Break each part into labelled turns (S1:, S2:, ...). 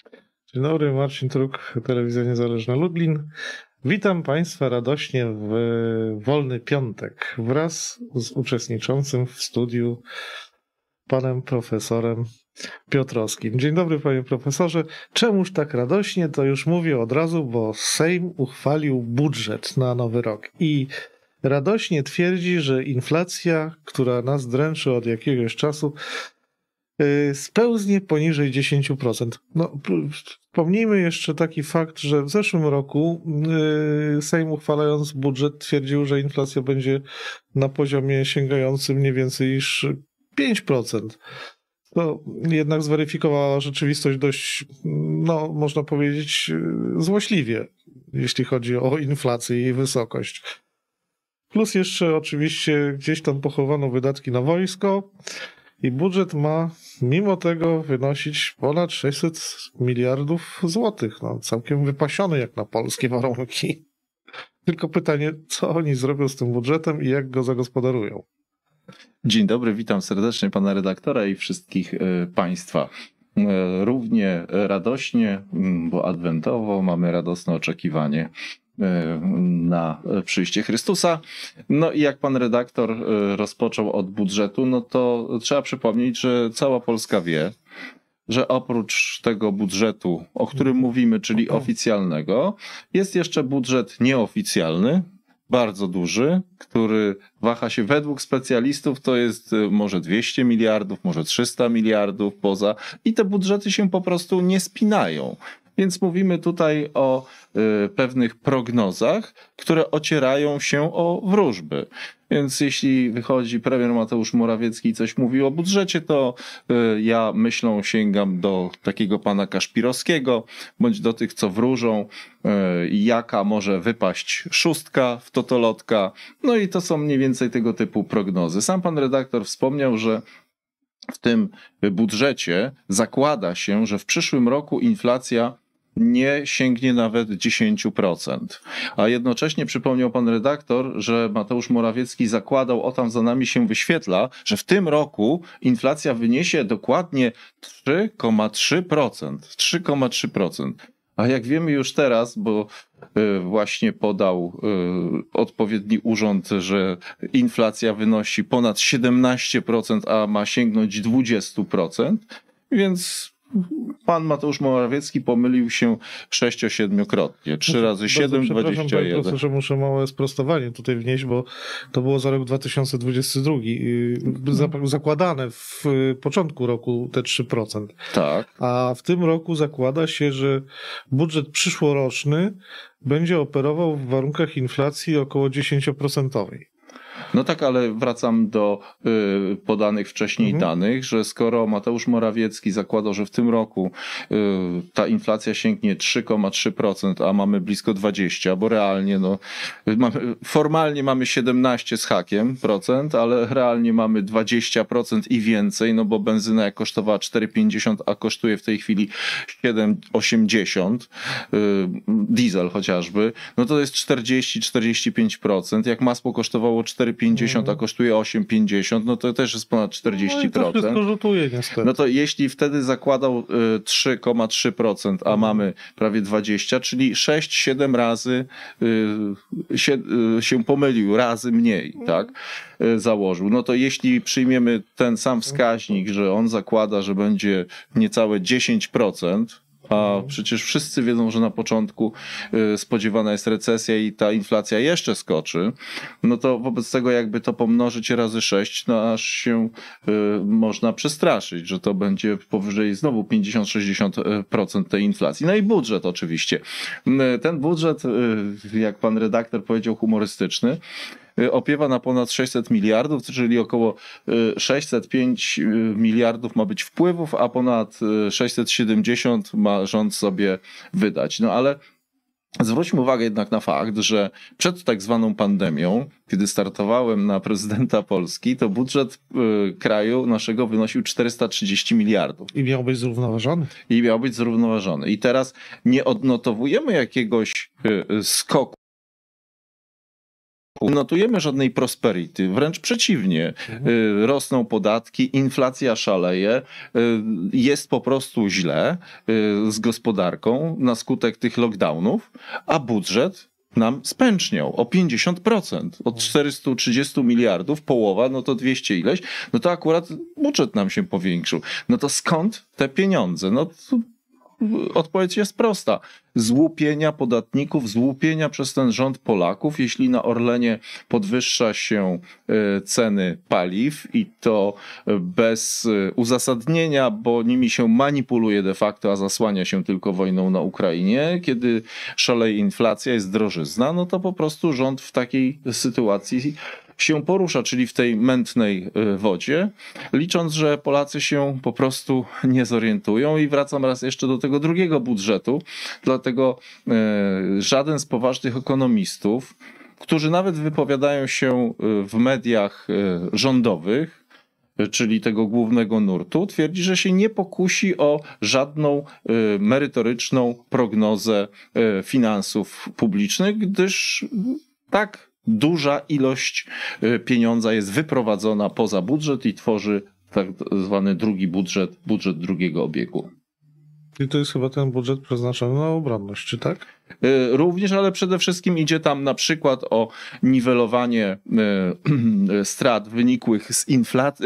S1: Dzień dobry, Marcin Truk, Telewizja Niezależna Lublin. Witam Państwa radośnie w wolny piątek wraz z uczestniczącym w studiu panem profesorem Piotrowskim. Dzień dobry, panie profesorze. Czemuż tak radośnie? To już mówię od razu, bo Sejm uchwalił budżet na nowy rok i radośnie twierdzi, że inflacja, która nas dręczy od jakiegoś czasu, spełznie poniżej 10%. No, wspomnijmy jeszcze taki fakt, że w zeszłym roku Sejm, uchwalając budżet, twierdził, że inflacja będzie na poziomie sięgającym nie więcej niż 5%. To jednak zweryfikowała rzeczywistość dość, no, można powiedzieć, złośliwie, jeśli chodzi o inflację i jej wysokość. Plus jeszcze oczywiście gdzieś tam pochowano wydatki na wojsko i budżet ma mimo tego wynosić ponad 600 miliardów złotych. No, całkiem wypasiony jak na polskie warunki. Tylko pytanie, co oni zrobią z tym budżetem i jak go zagospodarują?
S2: Dzień dobry, witam serdecznie pana redaktora i wszystkich państwa. Równie radośnie, bo adwentowo mamy radosne oczekiwanie na przyjście Chrystusa. No i jak pan redaktor rozpoczął od budżetu, no to trzeba przypomnieć, że cała Polska wie, że oprócz tego budżetu, o którym mówimy, czyli oficjalnego, jest jeszcze budżet nieoficjalny, bardzo duży, który waha się według specjalistów, to jest może 200 miliardów, może 300 miliardów poza i te budżety się po prostu nie spinają. Więc mówimy tutaj o pewnych prognozach, które ocierają się o wróżby. Więc jeśli wychodzi premier Mateusz Morawiecki i coś mówi o budżecie, to ja myślą sięgam do takiego pana Kaszpirowskiego, bądź do tych, co wróżą, jaka może wypaść szóstka w totolotka. No i to są mniej więcej tego typu prognozy. Sam pan redaktor wspomniał, że w tym budżecie zakłada się, że w przyszłym roku inflacja nie sięgnie nawet 10%. A jednocześnie przypomniał pan redaktor, że Mateusz Morawiecki zakładał, o tam za nami się wyświetla, że w tym roku inflacja wyniesie dokładnie 3,3%. 3,3%. A jak wiemy już teraz, bo właśnie podał odpowiedni urząd, że inflacja wynosi ponad 17%, a ma sięgnąć 20%, więc pan Mateusz Morawiecki pomylił się 6-7-krotnie. 3 razy 7, 21.
S1: Panie profesorze, muszę małe sprostowanie tutaj wnieść, bo to było za rok 2022. Zakładane w początku roku te 3%.
S2: Tak.
S1: A w tym roku zakłada się, że budżet przyszłoroczny będzie operował w warunkach inflacji około 10%.
S2: No tak, ale wracam do podanych wcześniej danych, że skoro Mateusz Morawiecki zakładał, że w tym roku ta inflacja sięgnie 3,3%, a mamy blisko 20%, bo realnie formalnie mamy 17 z hakiem procent, ale realnie mamy 20% i więcej, no bo benzyna jak kosztowała 4,50, a kosztuje w tej chwili 7,80, diesel chociażby, no to jest 40-45%. Jak masło kosztowało 4,50, a kosztuje 8,50, no to też jest ponad 40%.
S1: No i to wszystko rzutuje niestety.
S2: No to jeśli wtedy zakładał 3,3%, a mamy prawie 20%, czyli 6-7 razy się pomylił, razy mniej, tak, założył. No to jeśli przyjmiemy ten sam wskaźnik, że on zakłada, że będzie niecałe 10%, a przecież wszyscy wiedzą, że na początku spodziewana jest recesja i ta inflacja jeszcze skoczy, no to wobec tego jakby to pomnożyć razy 6, no aż się można przestraszyć, że to będzie powyżej znowu 50-60% tej inflacji. No i budżet oczywiście. Ten budżet, jak pan redaktor powiedział, humorystyczny, opiewa na ponad 600 miliardów, czyli około 605 miliardów ma być wpływów, a ponad 670 ma rząd sobie wydać. No ale zwróćmy uwagę jednak na fakt, że przed tak zwaną pandemią, kiedy startowałem na prezydenta Polski, to budżet kraju naszego wynosił 430 miliardów.
S1: I miał być zrównoważony.
S2: I teraz nie odnotowujemy jakiegoś skoku notujemy żadnej prosperity, wręcz przeciwnie. Rosną podatki, inflacja szaleje, jest po prostu źle z gospodarką na skutek tych lockdownów, a budżet nam spęczniał o 50%. Od 430 miliardów, połowa, no to 200 ileś, no to akurat budżet nam się powiększył. No to skąd te pieniądze? No odpowiedź jest prosta. Z łupienia podatników, z łupienia przez ten rząd Polaków. Jeśli na Orlenie podwyższa się ceny paliw i to bez uzasadnienia, bo nimi się manipuluje de facto, a zasłania się tylko wojną na Ukrainie, kiedy szaleje inflacja, jest drożyzna, no to po prostu rząd w takiej sytuacji się porusza, czyli w tej mętnej wodzie, licząc, że Polacy się po prostu nie zorientują. I wracam raz jeszcze do tego drugiego budżetu, dlatego żaden z poważnych ekonomistów, którzy nawet wypowiadają się w mediach rządowych, czyli tego głównego nurtu, twierdzi, że się nie pokusi o żadną merytoryczną prognozę finansów publicznych, gdyż tak duża ilość pieniądza jest wyprowadzona poza budżet i tworzy tak zwany drugi budżet drugiego obiegu.
S1: I to jest chyba ten budżet przeznaczony na obronność, czy tak?
S2: Również, ale przede wszystkim idzie tam na przykład o niwelowanie strat wynikłych z inflacji,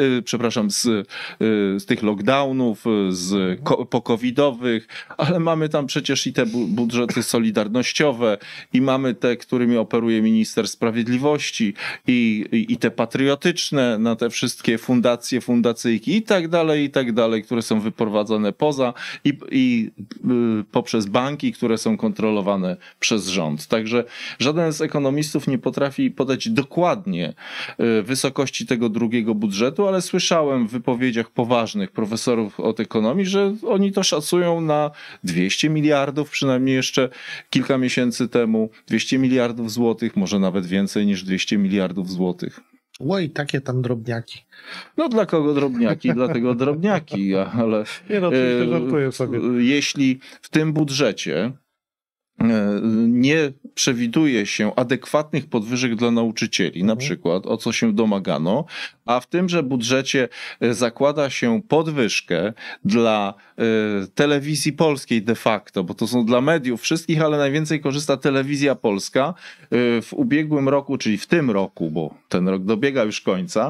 S2: z tych lockdownów, po-covidowych, ale mamy tam przecież i te budżety solidarnościowe i mamy te, którymi operuje minister sprawiedliwości i te patriotyczne na te wszystkie fundacje, fundacyjki i tak dalej, które są wyprowadzone poza i poprzez banki, które są kontrolowane przez rząd. Także żaden z ekonomistów nie potrafi podać dokładnie wysokości tego drugiego budżetu, ale słyszałem w wypowiedziach poważnych profesorów od ekonomii, że oni to szacują na 200 miliardów, przynajmniej jeszcze kilka miesięcy temu, 200 miliardów złotych, może nawet więcej niż 200 miliardów złotych.
S1: Oj, takie tam drobniaki.
S2: No dla kogo drobniaki? Dlatego drobniaki, ale
S1: nie no, oczywiście żartuję sobie.
S2: Jeśli w tym budżecie nie przewiduje się adekwatnych podwyżek dla nauczycieli, na przykład, o co się domagano, a w tymże budżecie zakłada się podwyżkę dla telewizji polskiej de facto, bo to są dla mediów wszystkich, ale najwięcej korzysta telewizja polska. W ubiegłym roku, czyli w tym roku, bo ten rok dobiega już końca,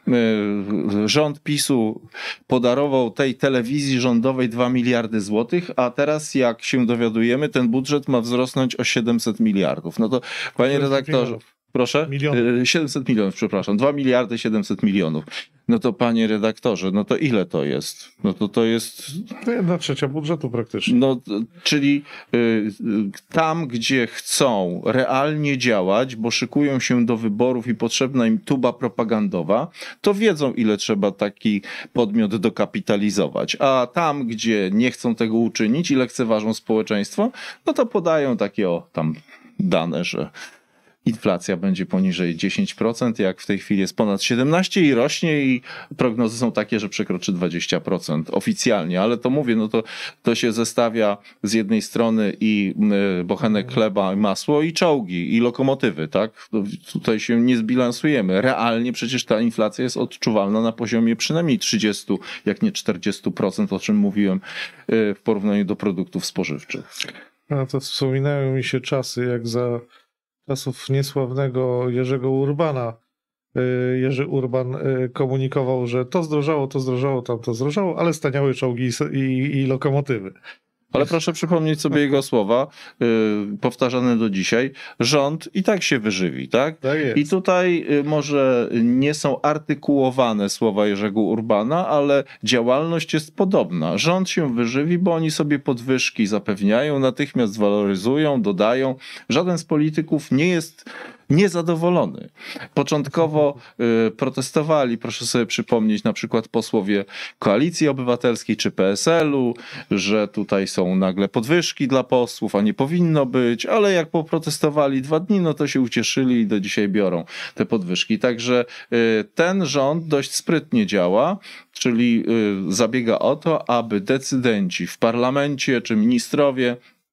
S2: rząd PiS-u podarował tej telewizji rządowej 2 miliardy złotych, a teraz jak się dowiadujemy, ten budżet ma wzrosnąć o 700 miliardów. No to panie redaktorze, proszę? 700 milionów, przepraszam. 2 miliardy 700 milionów. No to panie redaktorze, no to ile to jest? No to jest...
S1: To 1/3 budżetu praktycznie.
S2: No, czyli tam, gdzie chcą realnie działać, bo szykują się do wyborów i potrzebna im tuba propagandowa, to wiedzą, ile trzeba taki podmiot dokapitalizować. A tam, gdzie nie chcą tego uczynić i lekceważą społeczeństwo, no to podają takie tam dane, że inflacja będzie poniżej 10%, jak w tej chwili jest ponad 17% i rośnie i prognozy są takie, że przekroczy 20% oficjalnie, ale to mówię, no to się zestawia z jednej strony i bochenek chleba, i masło i czołgi i lokomotywy, tak? Tutaj się nie zbilansujemy. Realnie przecież ta inflacja jest odczuwalna na poziomie przynajmniej 30, jak nie 40%, o czym mówiłem w porównaniu do produktów spożywczych.
S1: A to wspominają mi się czasy, jak za czasów niesławnego Jerzego Urbana. Jerzy Urban komunikował, że to zdrożało, tamto zdrożało, ale staniały czołgi i lokomotywy.
S2: Ale proszę przypomnieć sobie jego słowa, powtarzane do dzisiaj. Rząd i tak się wyżywi, tak?
S1: Tak jest.
S2: I tutaj może nie są artykułowane słowa Jerzego Urbana, ale działalność jest podobna. Rząd się wyżywi, bo oni sobie podwyżki zapewniają, natychmiast waloryzują, dodają. Żaden z polityków nie jest niezadowolony. Początkowo protestowali, proszę sobie przypomnieć, na przykład posłowie Koalicji Obywatelskiej czy PSL-u, że tutaj są nagle podwyżki dla posłów, a nie powinno być, ale jak poprotestowali 2 dni, no to się ucieszyli i do dzisiaj biorą te podwyżki. Także ten rząd dość sprytnie działa, czyli zabiega o to, aby decydenci w parlamencie czy ministrowie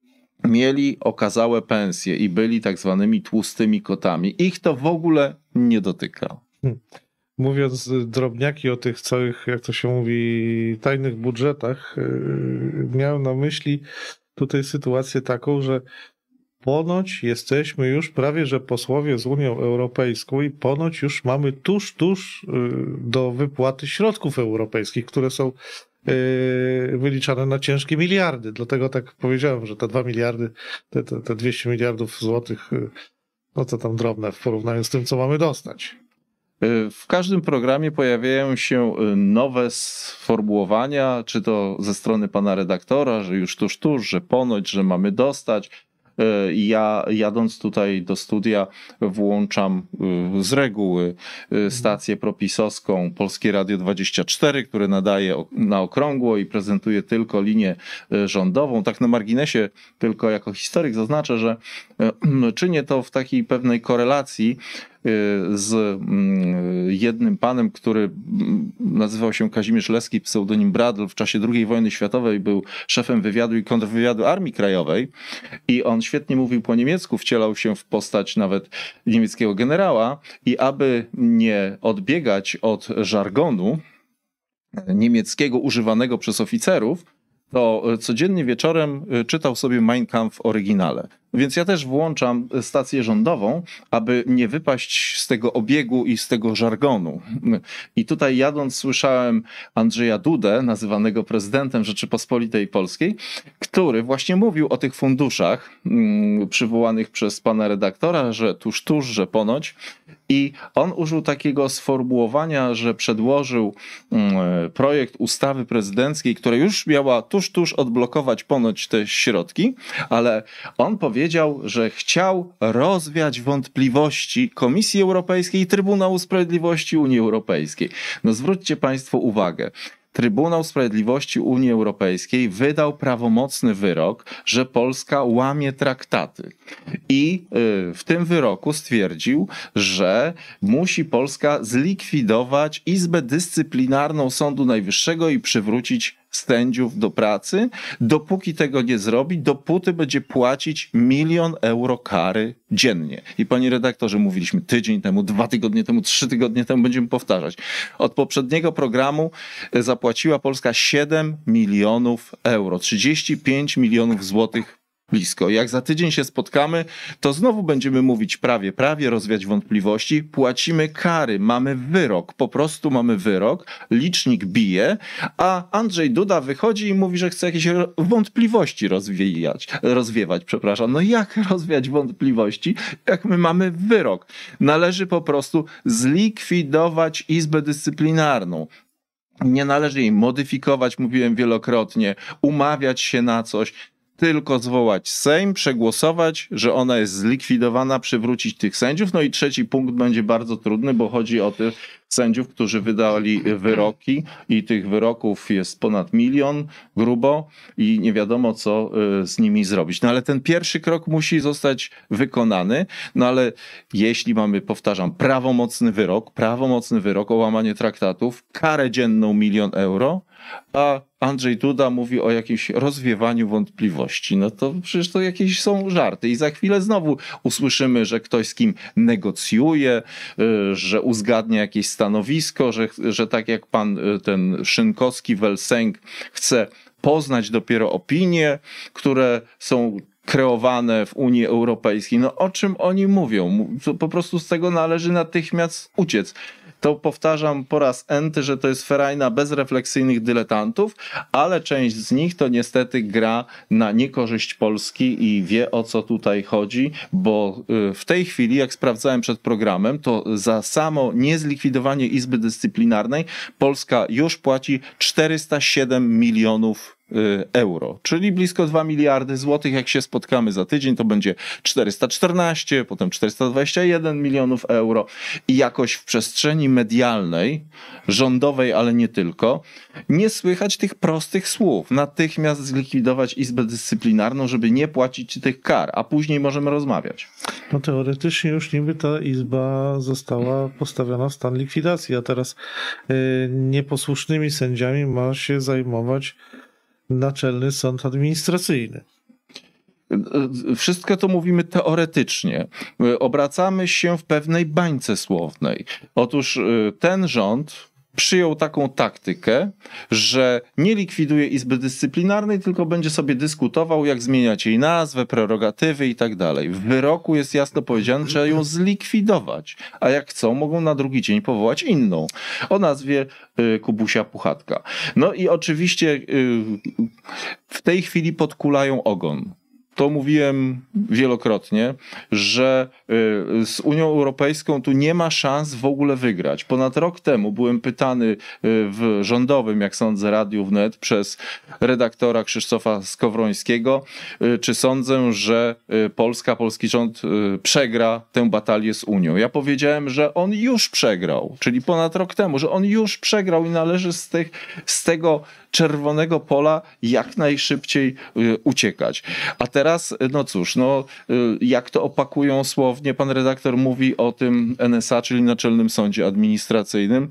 S2: mieli okazałe pensje i byli tak zwanymi tłustymi kotami. Ich to w ogóle nie dotyka.
S1: Mówiąc drobniaki o tych całych, jak to się mówi, tajnych budżetach, miałem na myśli tutaj sytuację taką, że ponoć jesteśmy już prawie, że posłowie z Unią Europejską i ponoć już mamy tuż do wypłaty środków europejskich, które są wyliczane na ciężkie miliardy. Dlatego tak powiedziałem, że te 2 miliardy, te 200 miliardów złotych, no to tam drobne w porównaniu z tym, co mamy dostać.
S2: W każdym programie pojawiają się nowe sformułowania, czy to ze strony pana redaktora, że już tuż, że ponoć, że mamy dostać. Ja jadąc tutaj do studia włączam z reguły stację propisowską Polskie Radio 24, które nadaje na okrągło i prezentuje tylko linię rządową. Tak na marginesie, tylko jako historyk zaznaczę, że czynię to w takiej pewnej korelacji z jednym panem, który nazywał się Kazimierz Leski, pseudonim Bradl, w czasie II wojny światowej był szefem wywiadu i kontrwywiadu Armii Krajowej i on świetnie mówił po niemiecku, wcielał się w postać nawet niemieckiego generała i aby nie odbiegać od żargonu niemieckiego używanego przez oficerów, to codziennie wieczorem czytał sobie Mein Kampf w oryginale. Więc ja też włączam stację rządową, aby nie wypaść z tego obiegu i z tego żargonu. I tutaj jadąc słyszałem Andrzeja Dudę, nazywanego prezydentem Rzeczypospolitej Polskiej, który właśnie mówił o tych funduszach przywołanych przez pana redaktora, że tuż, że ponoć. I on użył takiego sformułowania, że przedłożył projekt ustawy prezydenckiej, która już miała tuż odblokować ponoć te środki, ale on powiedział, że chciał rozwiać wątpliwości Komisji Europejskiej i Trybunału Sprawiedliwości Unii Europejskiej. No zwróćcie państwo uwagę. Trybunał Sprawiedliwości Unii Europejskiej wydał prawomocny wyrok, że Polska łamie traktaty. I w tym wyroku stwierdził, że musi Polska zlikwidować Izbę Dyscyplinarną Sądu Najwyższego i przywrócić sędziów do pracy. Dopóki tego nie zrobi, dopóty będzie płacić 1 000 000 euro kary dziennie. I panie redaktorze, mówiliśmy tydzień temu, 2 tygodnie temu, 3 tygodnie temu, będziemy powtarzać. Od poprzedniego programu zapłaciła Polska 7 milionów euro, 35 milionów złotych blisko. Jak za tydzień się spotkamy, to znowu będziemy mówić prawie, rozwiać wątpliwości. Płacimy kary, mamy wyrok, po prostu mamy wyrok, licznik bije, a Andrzej Duda wychodzi i mówi, że chce jakieś wątpliwości rozwiewać. No jak rozwiać wątpliwości, jak my mamy wyrok? Należy po prostu zlikwidować Izbę Dyscyplinarną. Nie należy jej modyfikować, mówiłem wielokrotnie, umawiać się na coś, tylko zwołać Sejm, przegłosować, że ona jest zlikwidowana, przywrócić tych sędziów. No i trzeci punkt będzie bardzo trudny, bo chodzi o tych sędziów, którzy wydali wyroki i tych wyroków jest ponad 1 000 000 grubo i nie wiadomo, co z nimi zrobić. No ale ten pierwszy krok musi zostać wykonany, no ale jeśli mamy, powtarzam, prawomocny wyrok o łamanie traktatów, karę dzienną 1 000 000 euro, a Andrzej Duda mówi o jakimś rozwiewaniu wątpliwości. No to przecież to jakieś są żarty. I za chwilę znowu usłyszymy, że ktoś z kim negocjuje, że uzgadnia jakieś stanowisko, że tak jak pan ten Szynkowski-Welsenk chce poznać dopiero opinie, które są kreowane w Unii Europejskiej. No o czym oni mówią? Po prostu z tego należy natychmiast uciec. To powtarzam po raz enty, że to jest ferajna bezrefleksyjnych dyletantów, ale część z nich to niestety gra na niekorzyść Polski i wie, o co tutaj chodzi, bo w tej chwili, jak sprawdzałem przed programem, to za samo niezlikwidowanie Izby Dyscyplinarnej Polska już płaci 407 milionów euro, czyli blisko 2 miliardy złotych. Jak się spotkamy za tydzień, to będzie 414, potem 421 milionów euro i jakoś w przestrzeni medialnej, rządowej, ale nie tylko, nie słychać tych prostych słów. Natychmiast zlikwidować Izbę Dyscyplinarną, żeby nie płacić tych kar, a później możemy rozmawiać.
S1: No teoretycznie już niby ta izba została postawiona w stan likwidacji, a teraz nieposłusznymi sędziami ma się zajmować Naczelny Sąd Administracyjny.
S2: wszystko to mówimy teoretycznie. Obracamy się w pewnej bańce słownej. Otóż ten rząd przyjął taką taktykę, że nie likwiduje Izby Dyscyplinarnej, tylko będzie sobie dyskutował, jak zmieniać jej nazwę, prerogatywy i tak dalej. W wyroku jest jasno powiedziane, że trzeba ją zlikwidować, a jak chcą, mogą na drugi dzień powołać inną o nazwie Kubusia Puchatka. No i oczywiście w tej chwili podkulają ogon. To mówiłem wielokrotnie, że z Unią Europejską tu nie ma szans w ogóle wygrać. Ponad rok temu byłem pytany w rządowym, jak sądzę, Radiu Wnet przez redaktora Krzysztofa Skowrońskiego, czy sądzę, że polski rząd przegra tę batalię z Unią. Ja powiedziałem, że on już przegrał, czyli ponad rok temu, że on już przegrał i należy z tego czerwonego pola jak najszybciej uciekać. A teraz, no cóż, jak to opakują słownie, pan redaktor mówi o tym NSA, czyli Naczelnym Sądzie Administracyjnym.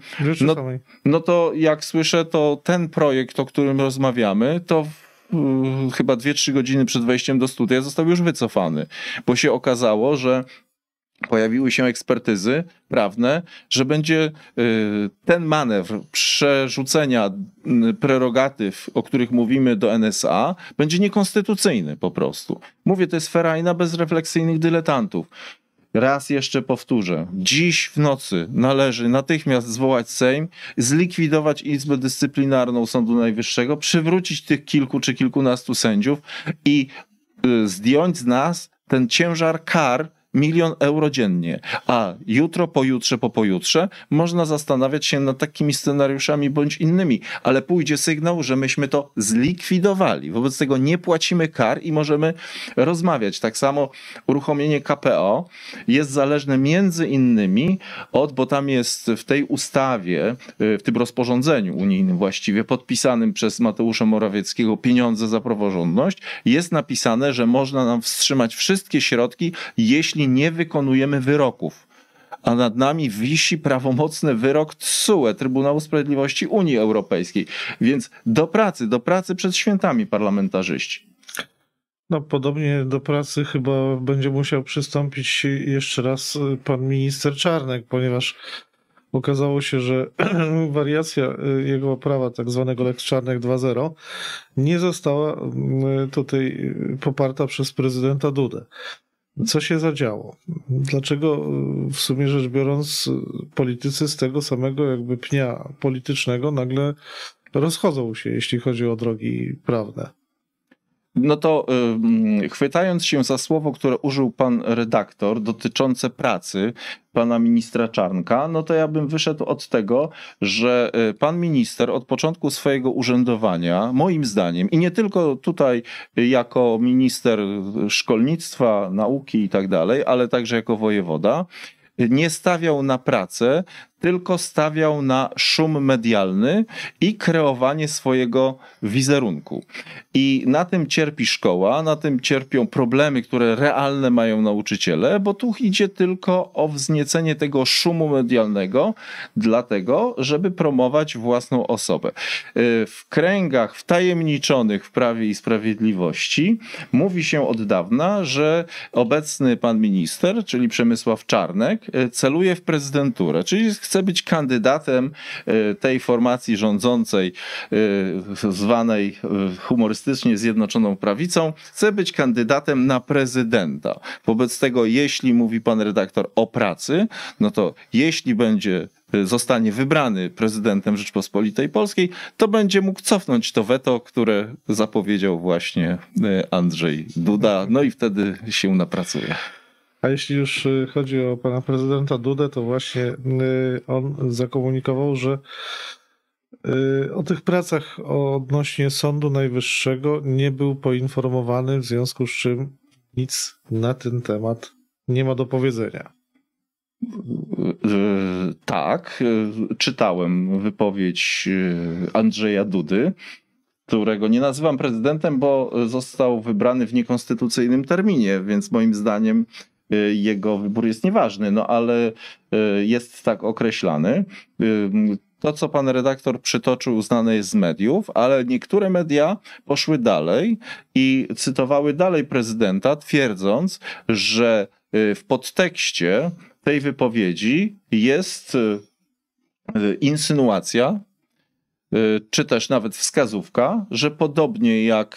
S2: No to jak słyszę, to ten projekt, o którym rozmawiamy, to chyba 2-3 godziny przed wejściem do studia został już wycofany, bo się okazało, że pojawiły się ekspertyzy prawne, że będzie ten manewr przerzucenia prerogatyw, o których mówimy, do NSA, będzie niekonstytucyjny po prostu. Mówię, to jest ferajna bezrefleksyjnych dyletantów. Raz jeszcze powtórzę, dziś w nocy należy natychmiast zwołać Sejm, zlikwidować Izbę Dyscyplinarną Sądu Najwyższego, przywrócić tych kilku czy kilkunastu sędziów i zdjąć z nas ten ciężar kar 1 000 000 euro dziennie, a jutro, pojutrze, po pojutrze można zastanawiać się nad takimi scenariuszami bądź innymi, ale pójdzie sygnał, że myśmy to zlikwidowali. Wobec tego nie płacimy kar i możemy rozmawiać. Tak samo uruchomienie KPO jest zależne między innymi bo tam jest w tej ustawie, w tym rozporządzeniu unijnym właściwie podpisanym przez Mateusza Morawieckiego pieniądze za praworządność, jest napisane, że można nam wstrzymać wszystkie środki, jeśli nie wykonujemy wyroków. A nad nami wisi prawomocny wyrok TSUE, Trybunału Sprawiedliwości Unii Europejskiej. Więc do pracy przed świętami, parlamentarzyści.
S1: No, podobnie do pracy chyba będzie musiał przystąpić jeszcze raz pan minister Czarnek, ponieważ okazało się, że wariacja jego prawa, tak zwanego Lex Czarnek 2.0, nie została tutaj poparta przez prezydenta Dudę. Co się zadziało? Dlaczego w sumie rzecz biorąc politycy z tego samego jakby pnia politycznego nagle rozchodzą się, jeśli chodzi o drogi prawne?
S2: No to chwytając się za słowo, które użył pan redaktor dotyczące pracy pana ministra Czarnka, no to ja bym wyszedł od tego, że pan minister od początku swojego urzędowania, moim zdaniem, i nie tylko tutaj jako minister szkolnictwa, nauki i tak dalej, ale także jako wojewoda, nie stawiał na pracę, tylko stawiał na szum medialny i kreowanie swojego wizerunku. I na tym cierpi szkoła, na tym cierpią problemy, które realne mają nauczyciele, bo tu idzie tylko o wzniecenie tego szumu medialnego, dlatego, żeby promować własną osobę. W kręgach wtajemniczonych w Prawie i Sprawiedliwości mówi się od dawna, że obecny pan minister, czyli Przemysław Czarnek, celuje w prezydenturę, czyli chce być kandydatem tej formacji rządzącej, zwanej humorystycznie Zjednoczoną Prawicą, chce być kandydatem na prezydenta. Wobec tego, jeśli mówi pan redaktor o pracy, no to jeśli zostanie wybrany prezydentem Rzeczpospolitej Polskiej, to będzie mógł cofnąć to weto, które zapowiedział właśnie Andrzej Duda, no i wtedy się napracuje.
S1: A jeśli już chodzi o pana prezydenta Dudę, to właśnie on zakomunikował, że o tych pracach odnośnie Sądu Najwyższego nie był poinformowany, w związku z czym nic na ten temat nie ma do powiedzenia.
S2: Tak, czytałem wypowiedź Andrzeja Dudy, którego nie nazywam prezydentem, bo został wybrany w niekonstytucyjnym terminie, więc moim zdaniem jego wybór jest nieważny, no ale jest tak określany. to, co pan redaktor przytoczył, znane jest z mediów, ale niektóre media poszły dalej i cytowały dalej prezydenta, twierdząc, że w podtekście tej wypowiedzi jest insynuacja, czy też nawet wskazówka, że podobnie jak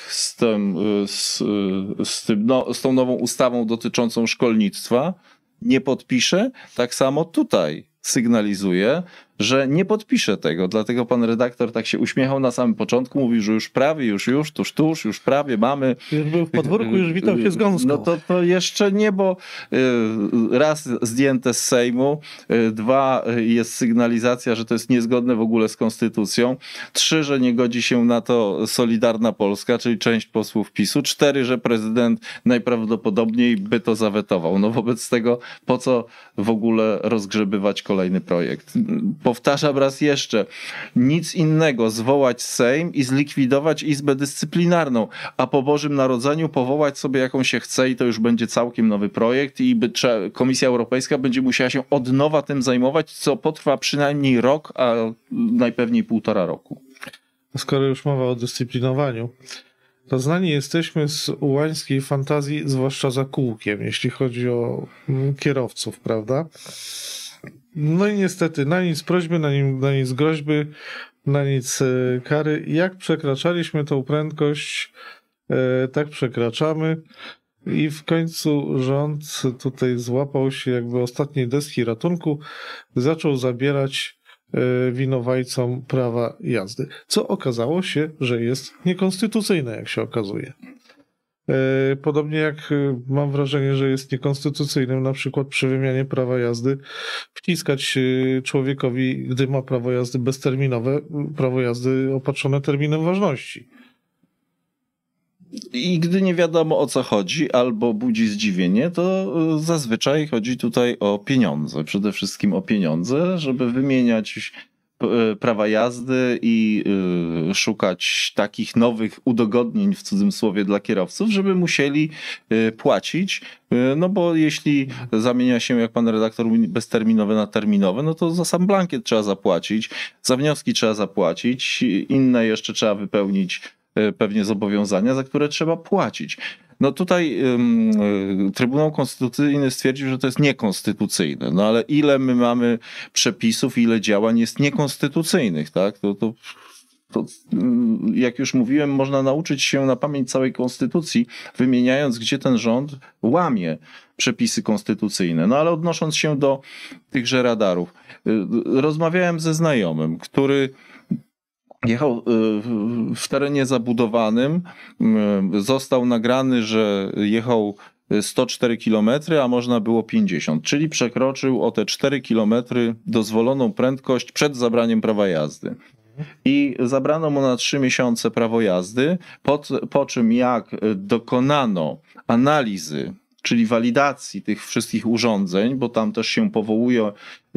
S2: z tą nową ustawą dotyczącą szkolnictwa nie podpisze, tak samo tutaj sygnalizuje, że nie podpisze tego. Dlatego pan redaktor tak się uśmiechał na samym początku, mówił, że już prawie, już, tuż, już prawie mamy.
S1: Już był w podwórku, już witał się z gąską.
S2: No to jeszcze nie, bo raz zdjęte z Sejmu, dwa jest sygnalizacja, że to jest niezgodne w ogóle z konstytucją, trzy, że nie godzi się na to Solidarna Polska, czyli część posłów PiS-u, cztery, że prezydent najprawdopodobniej by to zawetował. No wobec tego po co w ogóle rozgrzebywać kolejny projekt? Powtarzam raz jeszcze, nic innego zwołać Sejm i zlikwidować Izbę Dyscyplinarną, a po Bożym Narodzeniu powołać sobie jaką się chce i to już będzie całkiem nowy projekt i Komisja Europejska będzie musiała się od nowa tym zajmować, co potrwa przynajmniej rok, a najpewniej 1,5 roku.
S1: Skoro już mowa o dyscyplinowaniu, to znani jesteśmy z ułańskiej fantazji, zwłaszcza za kółkiem, jeśli chodzi o kierowców, prawda? No i niestety, na nic prośby, na nic groźby, na nic kary. Jak przekraczaliśmy tą prędkość, tak przekraczamy. I w końcu rząd tutaj złapał się jakby ostatniej deski ratunku, zaczął zabierać winowajcom prawa jazdy. Co okazało się, że jest niekonstytucyjne, jak się okazuje. Podobnie jak mam wrażenie, że jest niekonstytucyjnym na przykład przy wymianie prawa jazdy wciskać człowiekowi, gdy ma prawo jazdy bezterminowe, prawo jazdy opatrzone terminem ważności.
S2: I gdy nie wiadomo o co chodzi albo budzi zdziwienie, to zazwyczaj chodzi tutaj o pieniądze. Przede wszystkim o pieniądze, żeby wymieniać prawa jazdy i szukać takich nowych udogodnień w cudzysłowie dla kierowców, żeby musieli płacić, no bo jeśli zamienia się, jak pan redaktor mówi, bezterminowe na terminowe, no to za sam blankiet trzeba zapłacić, za wnioski trzeba zapłacić, inne jeszcze trzeba wypełnić pewnie zobowiązania, za które trzeba płacić. No tutaj Trybunał Konstytucyjny stwierdził, że to jest niekonstytucyjne. No ale ile my mamy przepisów, ile działań jest niekonstytucyjnych, tak? To jak już mówiłem, można nauczyć się na pamięć całej konstytucji, wymieniając, gdzie ten rząd łamie przepisy konstytucyjne. No ale odnosząc się do tychże radarów, rozmawiałem ze znajomym, który jechał w terenie zabudowanym, został nagrany, że jechał 104 km, a można było 50, czyli przekroczył o te 4 km dozwoloną prędkość przed zabraniem prawa jazdy. I zabrano mu na 3 miesiące prawo jazdy, po czym jak dokonano analizy, czyli walidacji tych wszystkich urządzeń, bo tam też się powołuje,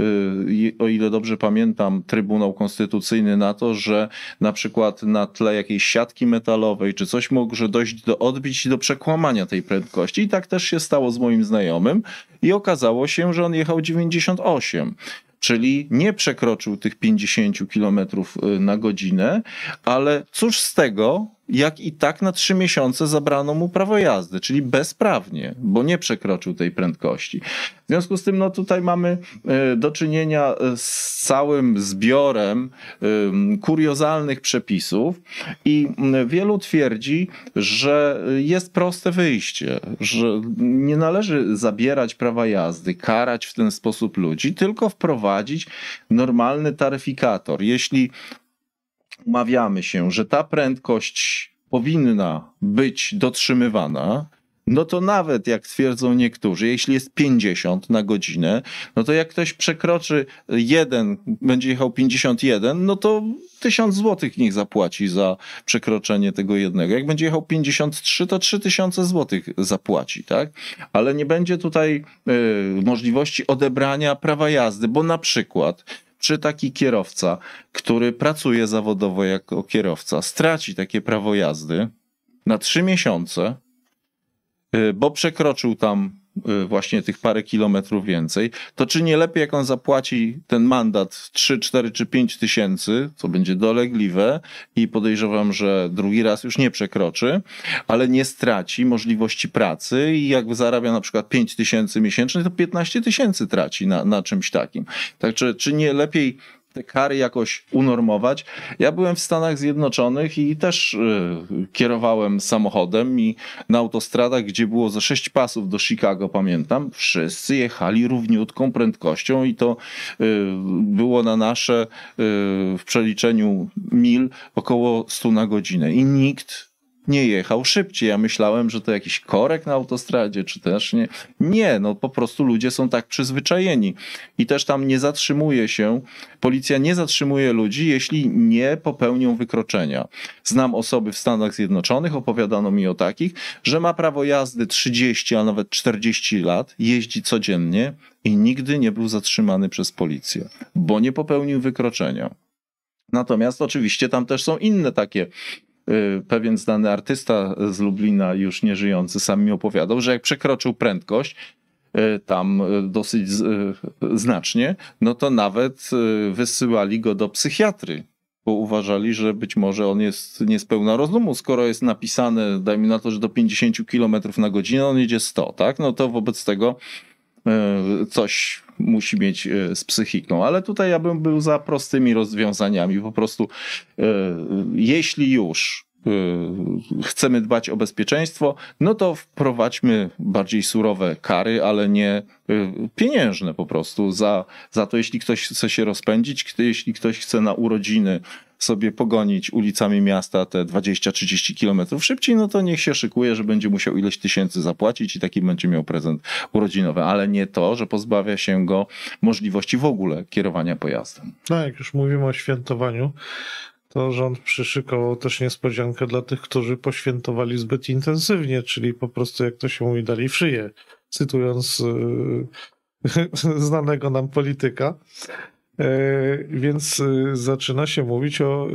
S2: o ile dobrze pamiętam, Trybunał Konstytucyjny na to, że na przykład na tle jakiejś siatki metalowej czy coś może dojść do odbić i do przekłamania tej prędkości. I tak też się stało z moim znajomym i okazało się, że on jechał 98. Czyli nie przekroczył tych 50 km na godzinę, ale cóż z tego, jak i tak na 3 miesiące zabrano mu prawo jazdy, czyli bezprawnie, bo nie przekroczył tej prędkości. W związku z tym no tutaj mamy do czynienia z całym zbiorem kuriozalnych przepisów i wielu twierdzi, że jest proste wyjście, że nie należy zabierać prawa jazdy, karać w ten sposób ludzi, tylko wprowadzić normalny taryfikator. Jeśli umawiamy się, że ta prędkość powinna być dotrzymywana, no to nawet jak twierdzą niektórzy, jeśli jest 50 na godzinę, no to jak ktoś przekroczy będzie jechał 51, no to 1000 złotych niech zapłaci za przekroczenie tego jednego. Jak będzie jechał 53, to 3000 złotych zapłaci, tak? Ale nie będzie tutaj możliwości odebrania prawa jazdy, bo na przykład czy taki kierowca, który pracuje zawodowo jako kierowca, straci takie prawo jazdy na 3 miesiące, bo przekroczył tam właśnie tych parę kilometrów więcej, to czy nie lepiej, jak on zapłaci ten mandat 3, 4 czy 5 tysięcy, co będzie dolegliwe i podejrzewam, że drugi raz już nie przekroczy, ale nie straci możliwości pracy i jak zarabia na przykład 5 tysięcy miesięcznie, to 15 tysięcy traci na czymś takim. Także czy nie lepiej te kary jakoś unormować? Ja byłem w Stanach Zjednoczonych i też kierowałem samochodem i na autostradach, gdzie było ze 6 pasów do Chicago, pamiętam, wszyscy jechali równiutką prędkością i to było na nasze w przeliczeniu mil około 100 na godzinę i nikt nie jechał szybciej. Ja myślałem, że to jakiś korek na autostradzie, czy też nie. Nie, no po prostu ludzie są tak przyzwyczajeni. I też tam nie zatrzymuje się, policja nie zatrzymuje ludzi, jeśli nie popełnią wykroczenia. Znam osoby w Stanach Zjednoczonych, opowiadano mi o takich, że ma prawo jazdy 30, a nawet 40 lat, jeździ codziennie i nigdy nie był zatrzymany przez policję, bo nie popełnił wykroczenia. Natomiast oczywiście tam też są inne takie. Pewien znany artysta z Lublina, już nie żyjący, sam mi opowiadał, że jak przekroczył prędkość tam dosyć znacznie, no to nawet wysyłali go do psychiatry, bo uważali, że być może on jest niespełna rozumu, skoro jest napisane, dajmy na to, że do 50 km na godzinę, on jedzie 100, tak? No to wobec tego coś musi mieć z psychiką. Ale tutaj ja bym był za prostymi rozwiązaniami. Po prostu jeśli już chcemy dbać o bezpieczeństwo, no to wprowadźmy bardziej surowe kary, ale nie pieniężne po prostu za to, jeśli ktoś chce się rozpędzić, jeśli ktoś chce na urodziny sobie pogonić ulicami miasta te 20-30 kilometrów szybciej, no to niech się szykuje, że będzie musiał ileś tysięcy zapłacić i taki będzie miał prezent urodzinowy, ale nie to, że pozbawia się go możliwości w ogóle kierowania pojazdem.
S1: No, jak już mówimy o świętowaniu, to rząd przyszykował też niespodziankę dla tych, którzy poświętowali zbyt intensywnie, czyli po prostu, jak to się mówi, dali w szyję, cytując znanego nam polityka. Więc zaczyna się mówić o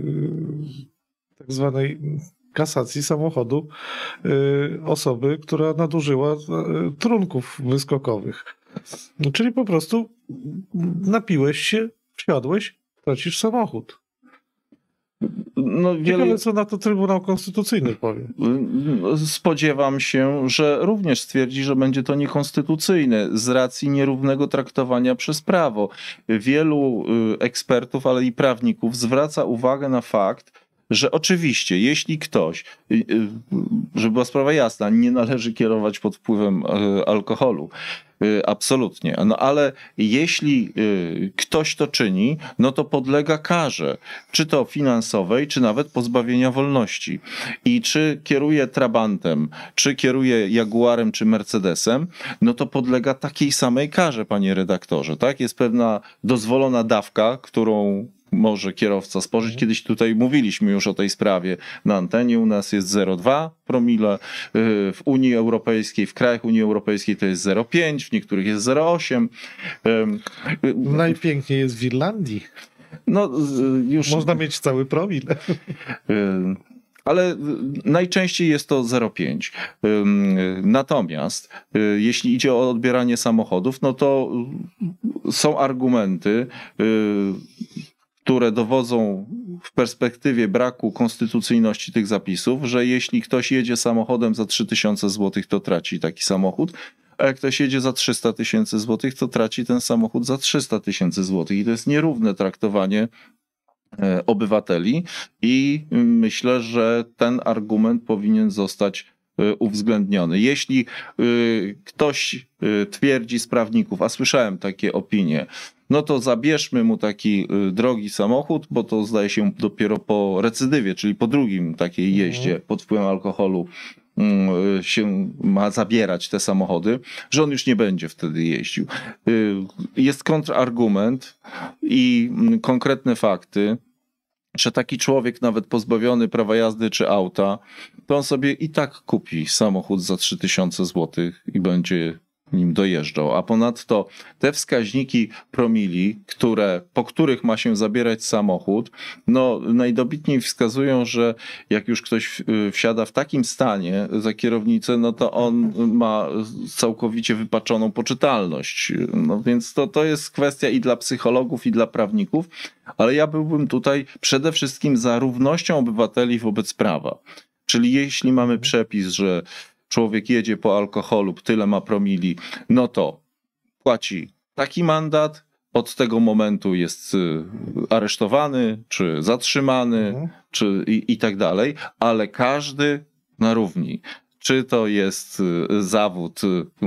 S1: tak zwanej kasacji samochodu osoby, która nadużyła trunków wyskokowych. Czyli po prostu napiłeś się, wsiadłeś, tracisz samochód.
S2: No,
S1: Ciekawe, co na to Trybunał Konstytucyjny powie.
S2: Spodziewam się, że również stwierdzi, że będzie to niekonstytucyjne z racji nierównego traktowania przez prawo. Wielu ekspertów, ale i prawników zwraca uwagę na fakt, że oczywiście, jeśli ktoś, żeby była sprawa jasna, nie należy kierować pod wpływem alkoholu, absolutnie. No ale jeśli ktoś to czyni, no to podlega karze, czy to finansowej, czy nawet pozbawienia wolności. I czy kieruje Trabantem, czy kieruje Jaguarem, czy Mercedesem, no to podlega takiej samej karze, panie redaktorze. Tak? Jest pewna dozwolona dawka, którą może kierowca spożyć. Kiedyś tutaj mówiliśmy już o tej sprawie na antenie. U nas jest 0,2 promile, w Unii Europejskiej, w krajach Unii Europejskiej to jest 0,5, w niektórych jest 0,8.
S1: Najpiękniej jest w Irlandii.
S2: No, już
S1: można mieć cały promil.
S2: Ale najczęściej jest to 0,5. Natomiast jeśli idzie o odbieranie samochodów, no to są argumenty, które dowodzą w perspektywie braku konstytucyjności tych zapisów, że jeśli ktoś jedzie samochodem za 3000 zł, to traci taki samochód, a jak ktoś jedzie za 300 000 złotych, to traci ten samochód za 300 000 złotych. I to jest nierówne traktowanie obywateli i myślę, że ten argument powinien zostać uwzględniony. Jeśli ktoś twierdzi z prawników, a słyszałem takie opinie, no to zabierzmy mu taki drogi samochód, bo to zdaje się dopiero po recydywie, czyli po drugim takiej jeździe pod wpływem alkoholu się ma zabierać te samochody, że on już nie będzie wtedy jeździł. Jest kontrargument i konkretne fakty, że taki człowiek, nawet pozbawiony prawa jazdy czy auta, to on sobie i tak kupi samochód za 3000 zł i będzie nim dojeżdżał. A ponadto te wskaźniki promili, po których ma się zabierać samochód, no najdobitniej wskazują, że jak już ktoś wsiada w takim stanie za kierownicę, no to on ma całkowicie wypaczoną poczytalność. No więc to jest kwestia i dla psychologów, i dla prawników, ale ja byłbym tutaj przede wszystkim za równością obywateli wobec prawa. Czyli jeśli mamy przepis, że człowiek jedzie po alkoholu, tyle ma promili, no to płaci taki mandat, od tego momentu jest aresztowany, czy zatrzymany, i tak dalej, ale każdy na równi. Czy to jest zawód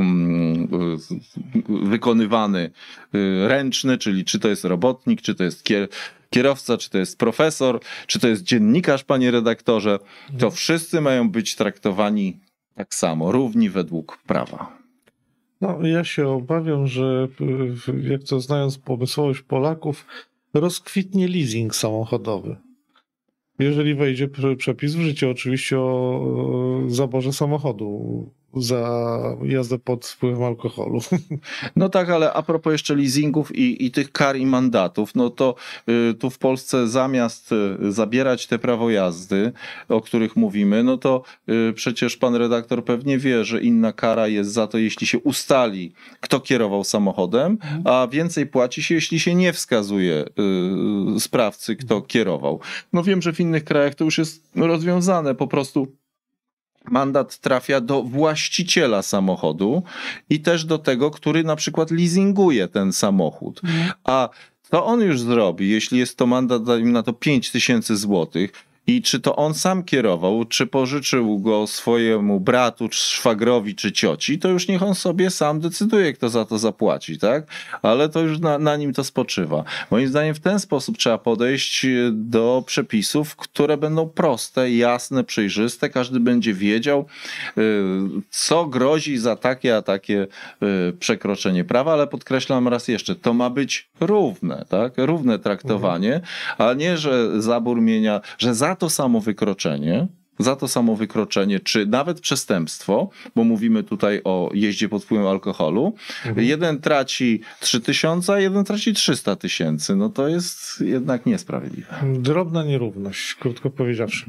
S2: wykonywany ręczny, czyli czy to jest robotnik, czy to jest kierowca, czy to jest profesor, czy to jest dziennikarz, panie redaktorze, to wszyscy mają być traktowani tak samo, równi według prawa.
S1: No, ja się obawiam, że jak to znając pomysłowość Polaków, rozkwitnie leasing samochodowy. Jeżeli wejdzie przepis w życie, oczywiście o zaborze samochodu za jazdę pod wpływem alkoholu.
S2: No tak, ale a propos jeszcze leasingów i tych kar i mandatów, no to tu w Polsce zamiast zabierać te prawo jazdy, o których mówimy, no to przecież pan redaktor pewnie wie, że inna kara jest za to, jeśli się ustali, kto kierował samochodem, a więcej płaci się, jeśli się nie wskazuje sprawcy, kto kierował. No wiem, że w innych krajach to już jest rozwiązane, po prostu mandat trafia do właściciela samochodu i też do tego, który na przykład leasinguje ten samochód. A co on już zrobi, jeśli jest to mandat, dajmy na to 5000 złotych, i czy to on sam kierował, czy pożyczył go swojemu bratu, czy szwagrowi, czy cioci, to już niech on sobie sam decyduje, kto za to zapłaci, tak? Ale to już na nim to spoczywa. Moim zdaniem w ten sposób trzeba podejść do przepisów, które będą proste, jasne, przejrzyste. Każdy będzie wiedział, co grozi za takie, a takie przekroczenie prawa, ale podkreślam raz jeszcze, to ma być równe, tak? Równe traktowanie, a nie, że zabór mienia, że za to samo wykroczenie, czy nawet przestępstwo, bo mówimy tutaj o jeździe pod wpływem alkoholu, jeden traci 3000, a jeden traci 300 000. No to jest jednak niesprawiedliwe.
S1: Drobna nierówność, krótko powiedziawszy.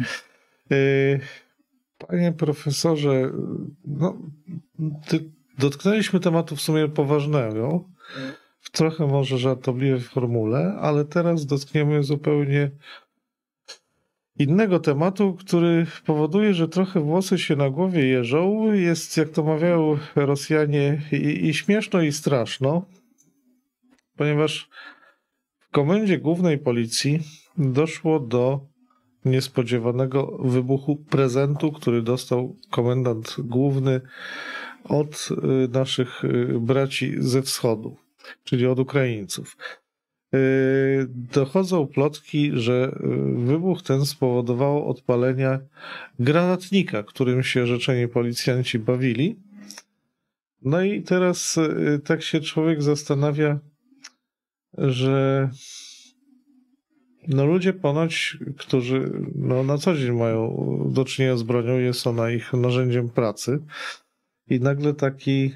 S1: Panie profesorze, no, dotknęliśmy tematu w sumie poważnego, w trochę może żartobliwej formule, ale teraz dotkniemy zupełnie innego tematu, który powoduje, że trochę włosy się na głowie jeżą. Jest, jak to mawiają Rosjanie, i śmieszno, i straszno, ponieważ w Komendzie Głównej Policji doszło do niespodziewanego wybuchu prezentu, który dostał komendant główny od naszych braci ze wschodu, czyli od Ukraińców. Dochodzą plotki, że wybuch ten spowodowało odpalenia granatnika, którym się rzeczeni policjanci bawili. No i teraz tak się człowiek zastanawia, że no ludzie ponoć, którzy no na co dzień mają do czynienia z bronią, jest ona ich narzędziem pracy i nagle taki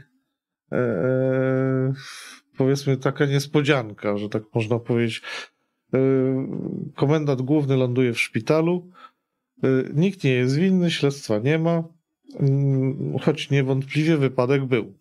S1: powiedzmy taka niespodzianka, że tak można powiedzieć. Komendant główny ląduje w szpitalu, nikt nie jest winny, śledztwa nie ma, choć niewątpliwie wypadek był.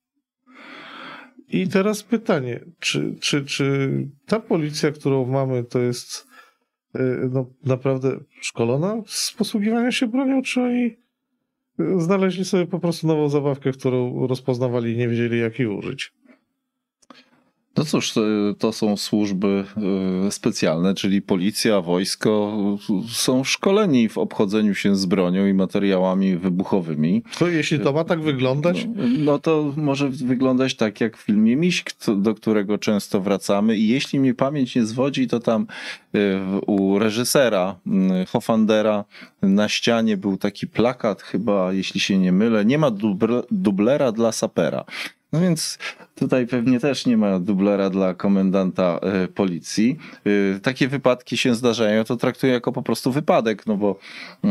S1: I teraz pytanie, czy ta policja, którą mamy, to jest no, naprawdę szkolona z posługiwania się bronią, czy oni znaleźli sobie po prostu nową zabawkę, którą rozpoznawali i nie wiedzieli, jak jej użyć?
S2: No cóż, to są służby specjalne, czyli policja, wojsko, są szkoleni w obchodzeniu się z bronią i materiałami wybuchowymi.
S1: To jeśli to ma tak wyglądać?
S2: No to może wyglądać tak jak w filmie Miś, do którego często wracamy i jeśli mnie pamięć nie zwodzi, to tam u reżysera Hoffandera na ścianie był taki plakat chyba, jeśli się nie mylę, nie ma dublera dla sapera. No więc Tutaj pewnie też nie ma dublera dla komendanta policji. Takie wypadki się zdarzają, to traktuję jako po prostu wypadek, no bo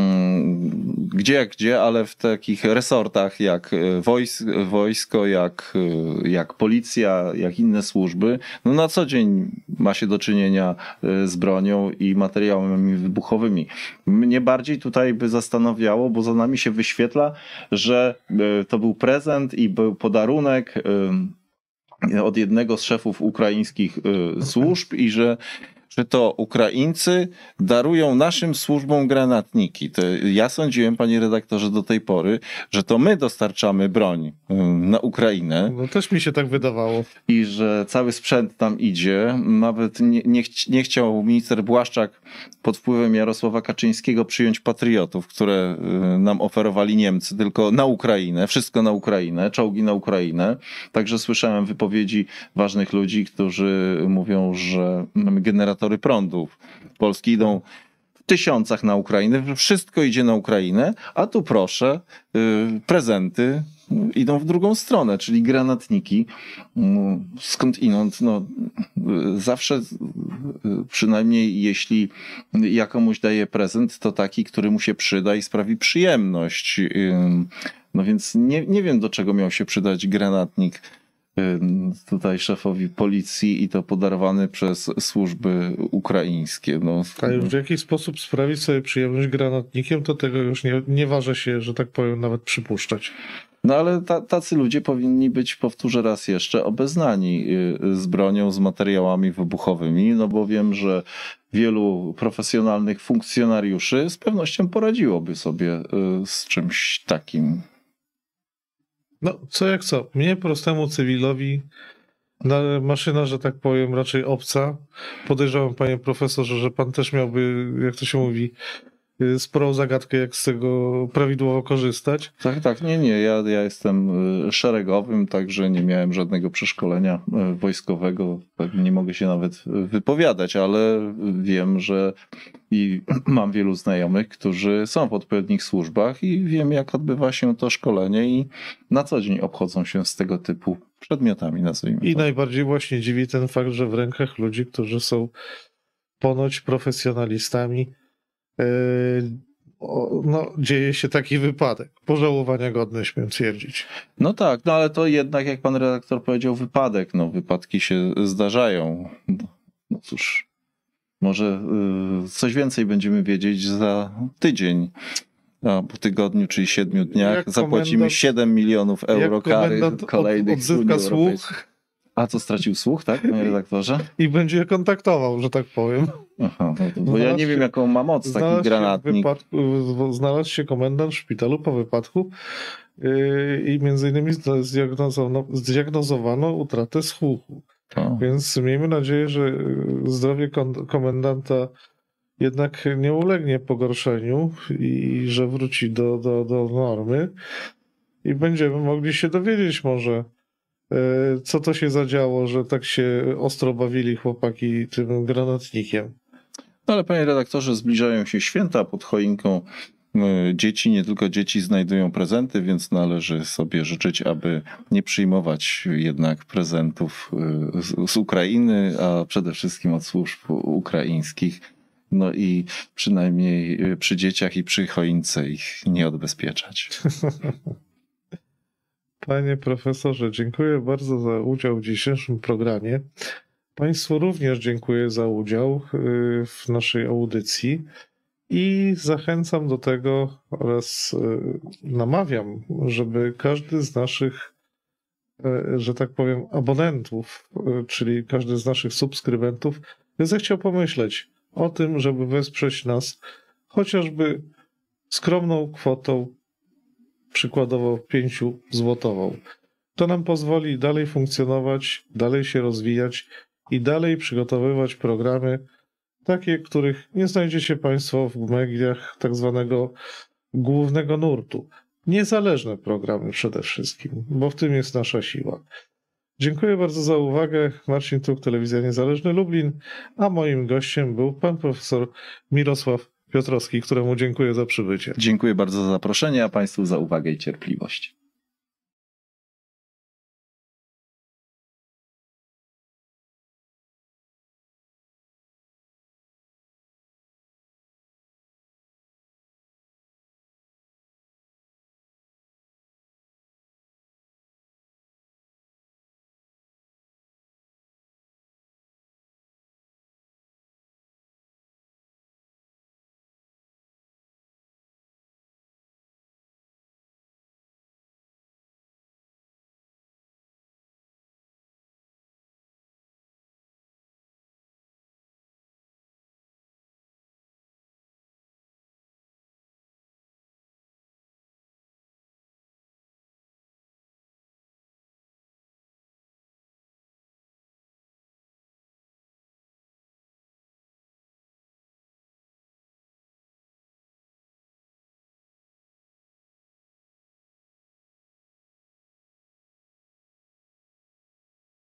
S2: gdzie jak gdzie, ale w takich resortach jak wojsko, jak policja, jak inne służby, no na co dzień ma się do czynienia z bronią i materiałami wybuchowymi. Mnie bardziej tutaj by zastanawiało, bo za nami się wyświetla, że to był prezent i był podarunek od jednego z szefów ukraińskich służb i że to Ukraińcy darują naszym służbom granatniki. To ja sądziłem, panie redaktorze, do tej pory, że to my dostarczamy broń na Ukrainę.
S1: No też mi się tak wydawało.
S2: I że cały sprzęt tam idzie. Nawet nie chciał minister Błaszczak pod wpływem Jarosława Kaczyńskiego przyjąć patriotów, które nam oferowali Niemcy, tylko na Ukrainę, wszystko na Ukrainę, czołgi na Ukrainę. Także słyszałem wypowiedzi ważnych ludzi, którzy mówią, że mamy generatory prądów. Polski idą w tysiącach na Ukrainę, wszystko idzie na Ukrainę, a tu proszę, prezenty idą w drugą stronę, czyli granatniki. Skądinąd, no, zawsze, przynajmniej jeśli ja komuś daję prezent, to taki, który mu się przyda i sprawi przyjemność. No więc nie wiem, do czego miał się przydać granatnik tutaj szefowi policji i to podarowany przez służby ukraińskie. No.
S1: A już w jaki sposób sprawić sobie przyjemność granatnikiem, to tego już nie waży się, że tak powiem, nawet przypuszczać.
S2: No ale tacy ludzie powinni być, powtórzę raz jeszcze, obeznani z bronią, z materiałami wybuchowymi, no bo wiem, że wielu profesjonalnych funkcjonariuszy z pewnością poradziłoby sobie z czymś takim.
S1: No, co jak co. Mnie, prostemu cywilowi, maszyna, że tak powiem, raczej obca. Podejrzewam, panie profesorze, że pan też miałby, jak to się mówi, sporą zagadkę, jak z tego prawidłowo korzystać.
S2: Tak, nie. Ja jestem szeregowym, także nie miałem żadnego przeszkolenia wojskowego. Nie mogę się nawet wypowiadać, ale wiem, że i mam wielu znajomych, którzy są w odpowiednich służbach i wiem, jak odbywa się to szkolenie i na co dzień obchodzą się z tego typu przedmiotami, nazwijmy to.
S1: I najbardziej właśnie dziwi ten fakt, że w rękach ludzi, którzy są ponoć profesjonalistami, no, dzieje się taki wypadek. Pożałowania godny, śmiem twierdzić.
S2: No tak, no ale to jednak, jak pan redaktor powiedział, wypadek. No, wypadki się zdarzają. No cóż, może coś więcej będziemy wiedzieć za tydzień. A po tygodniu, czyli 7 dniach, jak zapłacimy 7 milionów euro kary kolejnych
S1: odzyska słuch.
S2: A co, stracił słuch, tak, panie redaktorze?
S1: I będzie kontaktował, że tak powiem.
S2: Aha, no bo ja nie wiem, jaką ma moc taki granatnik.
S1: Znalazł się komendant w szpitalu po wypadku i między innymi zdiagnozowano utratę słuchu. Więc miejmy nadzieję, że zdrowie komendanta jednak nie ulegnie pogorszeniu i że wróci do normy i będziemy mogli się dowiedzieć może, co to się zadziało, że tak się ostro bawili chłopaki tym granatnikiem.
S2: No ale panie redaktorze, zbliżają się święta, pod choinką dzieci, nie tylko dzieci znajdują prezenty, więc należy sobie życzyć, aby nie przyjmować jednak prezentów z Ukrainy, a przede wszystkim od służb ukraińskich. No i przynajmniej przy dzieciach i przy choince ich nie odbezpieczać.
S1: Panie profesorze, dziękuję bardzo za udział w dzisiejszym programie. Państwu również dziękuję za udział w naszej audycji i zachęcam do tego oraz namawiam, żeby każdy z naszych, że tak powiem, abonentów, czyli każdy z naszych subskrybentów, zechciał pomyśleć o tym, żeby wesprzeć nas chociażby skromną kwotą, przykładowo 5-złotową. To nam pozwoli dalej funkcjonować, dalej się rozwijać i dalej przygotowywać programy takie, których nie znajdziecie Państwo w mediach tak zwanego głównego nurtu. Niezależne programy przede wszystkim, bo w tym jest nasza siła. Dziękuję bardzo za uwagę. Marcin Tuk, Telewizja Niezależny Lublin, a moim gościem był pan profesor Mirosław Piotrowski, któremu dziękuję za przybycie.
S2: Dziękuję bardzo za zaproszenie, a Państwu za uwagę i cierpliwość.